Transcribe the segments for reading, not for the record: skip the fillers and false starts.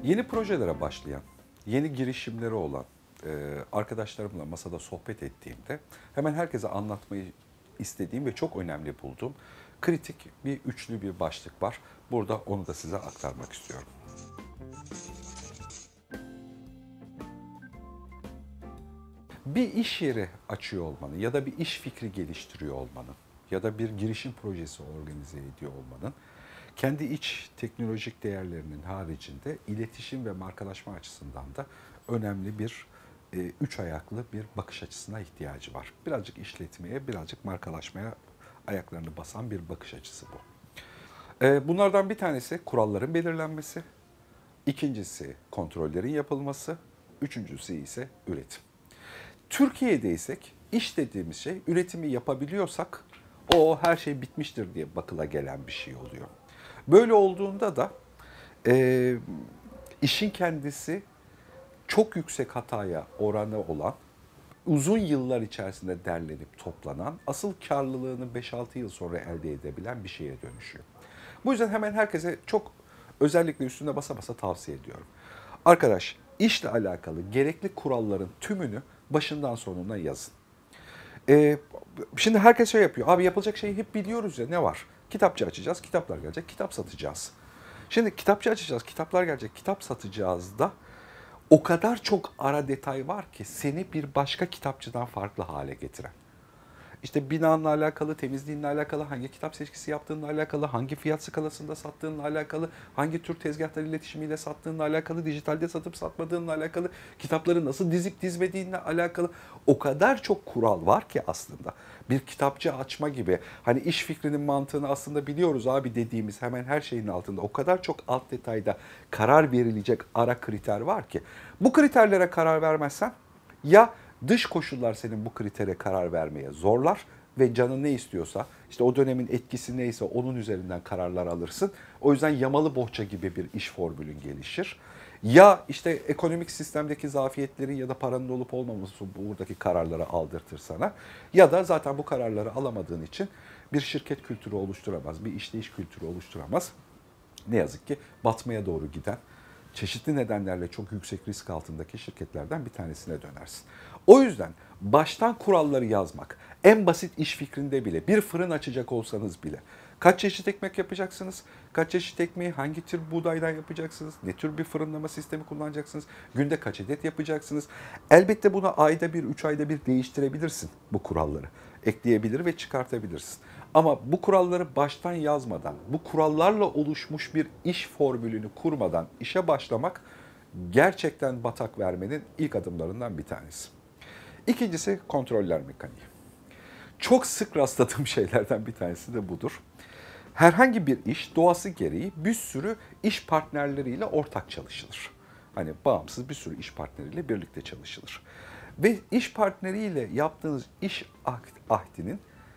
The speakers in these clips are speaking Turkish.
Yeni projelere başlayan, yeni girişimleri olan arkadaşlarımla masada sohbet ettiğimde hemen herkese anlatmayı istediğim ve çok önemli bulduğum kritik bir üçlü bir başlık var. Burada onu da size aktarmak istiyorum. Bir iş yeri açıyor olmanın ya da bir iş fikri geliştiriyor olmanın ya da bir girişim projesi organize ediyor olmanın kendi iç teknolojik değerlerinin haricinde iletişim ve markalaşma açısından da önemli bir üç ayaklı bir bakış açısına ihtiyacı var. Birazcık işletmeye, birazcık markalaşmaya ayaklarını basan bir bakış açısı bu. Bunlardan bir tanesi kuralların belirlenmesi, ikincisi kontrollerin yapılması, üçüncüsü ise üretim. Türkiye'deysek iş dediğimiz şey üretimi yapabiliyorsak o her şey bitmiştir diye bakıla gelen bir şey oluyor. Böyle olduğunda da e, işin kendisi çok yüksek hataya oranı olan, uzun yıllar içerisinde derlenip toplanan, asıl karlılığını 5-6 yıl sonra elde edebilen bir şeye dönüşüyor. Bu yüzden hemen herkese çok özellikle üstüne basa basa tavsiye ediyorum. Arkadaş, işle alakalı gerekli kuralların tümünü başından sonuna yazın. Ee, Şimdi herkes şey yapıyor. Abi yapılacak şeyi hep biliyoruz ya, ne var? Kitapçı açacağız, kitaplar gelecek, kitap satacağız. Şimdi kitapçı açacağız, kitaplar gelecek, kitap satacağız da o kadar çok ara detay var ki seni bir başka kitapçıdan farklı hale getiren. İşte binanla alakalı, temizliğinle alakalı, hangi kitap seçkisi yaptığınla alakalı, hangi fiyat skalasında sattığınla alakalı, hangi tür tezgahlar iletişimiyle sattığınla alakalı, dijitalde satıp satmadığınla alakalı, kitapları nasıl dizip dizmediğinle alakalı o kadar çok kural var ki aslında. Bir kitapçı açma gibi, hani iş fikrinin mantığını aslında biliyoruz abi dediğimiz hemen her şeyin altında o kadar çok alt detayda karar verilecek ara kriter var ki. Bu kriterlere karar vermezsen ya dış koşullar senin bu kritere karar vermeye zorlar ve canın ne istiyorsa, işte o dönemin etkisi neyse onun üzerinden kararlar alırsın. O yüzden yamalı bohça gibi bir iş formülün gelişir. Ya işte ekonomik sistemdeki zafiyetlerin ya da paranın olup olmaması buradaki kararları aldırtır sana. Ya da zaten bu kararları alamadığın için bir şirket kültürü oluşturamaz, bir işleyiş kültürü oluşturamaz. Ne yazık ki batmaya doğru giden, çeşitli nedenlerle çok yüksek risk altındaki şirketlerden bir tanesine dönersin. O yüzden baştan kuralları yazmak, en basit iş fikrinde bile, bir fırın açacak olsanız bile, kaç çeşit ekmek yapacaksınız, kaç çeşit ekmeği hangi tür buğdaydan yapacaksınız, ne tür bir fırınlama sistemi kullanacaksınız, günde kaç adet yapacaksınız. Elbette bunu ayda bir, 3 ayda bir değiştirebilirsin bu kuralları. Ekleyebilir ve çıkartabilirsin. Ama bu kuralları baştan yazmadan, bu kurallarla oluşmuş bir iş formülünü kurmadan işe başlamak gerçekten batak vermenin ilk adımlarından bir tanesi. İkincisi kontroller mekaniği. Çok sık rastladığım şeylerden bir tanesi de budur. Herhangi bir iş doğası gereği bir sürü iş partnerleriyle ortak çalışılır. Hani bağımsız bir sürü iş partneriyle birlikte çalışılır. Ve iş partneriyle yaptığınız iş ahdinin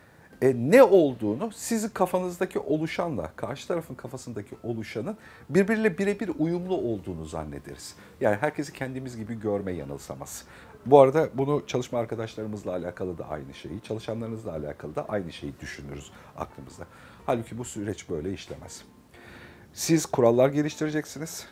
ne olduğunu sizin kafanızdaki oluşanla karşı tarafın kafasındaki oluşanın birbiriyle birebir uyumlu olduğunu zannederiz. Yani herkesi kendimiz gibi görme yanılsaması. Bu arada bunu çalışma arkadaşlarımızla alakalı da aynı şeyi, çalışanlarınızla alakalı da aynı şeyi düşünürüz aklımızda. Halbuki bu süreç böyle işlemez. Siz kurallar geliştireceksiniz.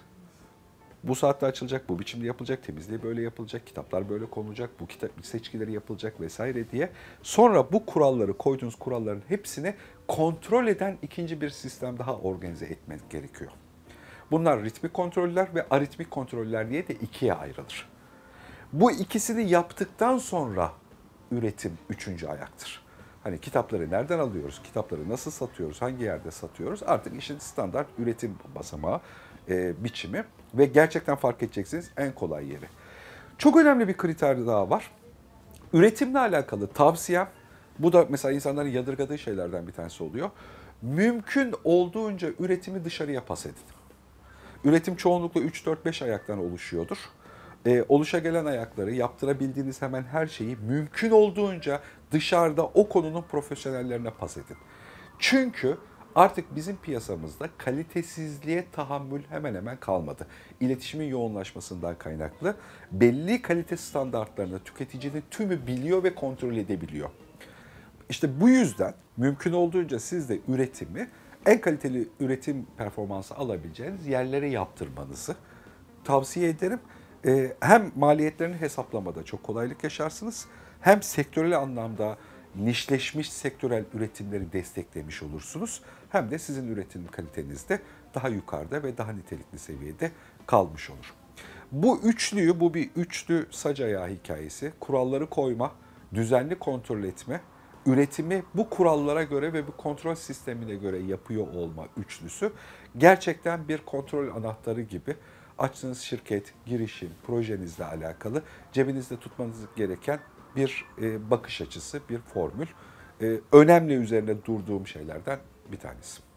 Bu saatte açılacak, bu biçimde yapılacak, temizliği böyle yapılacak, kitaplar böyle konulacak, bu kitap seçkileri yapılacak vesaire diye. Sonra bu kuralları, koyduğunuz kuralların hepsini kontrol eden ikinci bir sistem daha organize etmek gerekiyor. Bunlar ritmik kontroller ve aritmik kontroller diye de ikiye ayrılır. Bu ikisini yaptıktan sonra üretim üçüncü ayaktır. Hani kitapları nereden alıyoruz, kitapları nasıl satıyoruz, hangi yerde satıyoruz artık işin standart üretim basamağı, biçimi ve gerçekten fark edeceksiniz en kolay yeri. Çok önemli bir kriter daha var. Üretimle alakalı tavsiyem, bu da mesela insanların yadırgadığı şeylerden bir tanesi oluyor. Mümkün olduğunca üretimi dışarıya pas edin. Üretim çoğunlukla 3-4-5 ayaktan oluşuyordur. Oluşa gelen ayakları, yaptırabildiğiniz hemen her şeyi mümkün olduğunca dışarıda o konunun profesyonellerine pas edin. Çünkü artık bizim piyasamızda kalitesizliğe tahammül hemen hemen kalmadı. İletişimin yoğunlaşmasından kaynaklı belli kalite standartlarını tüketicinin tümü biliyor ve kontrol edebiliyor. İşte bu yüzden mümkün olduğunca siz de üretimi en kaliteli üretim performansı alabileceğiniz yerlere yaptırmanızı tavsiye ederim. Hem maliyetlerini hesaplamada çok kolaylık yaşarsınız, hem sektörel anlamda nişleşmiş sektörel üretimleri desteklemiş olursunuz. Hem de sizin üretim kaliteniz de daha yukarıda ve daha nitelikli seviyede kalmış olur. Bu bir üçlü sac ayağı hikayesi. Kuralları koyma, düzenli kontrol etme, üretimi bu kurallara göre ve bu kontrol sistemine göre yapıyor olma üçlüsü gerçekten bir kontrol anahtarı gibi açtığınız şirket, girişim, projenizle alakalı cebinizde tutmanız gereken bir bakış açısı, bir formül. Önemli üzerine durduğum şeylerden bir tanesi.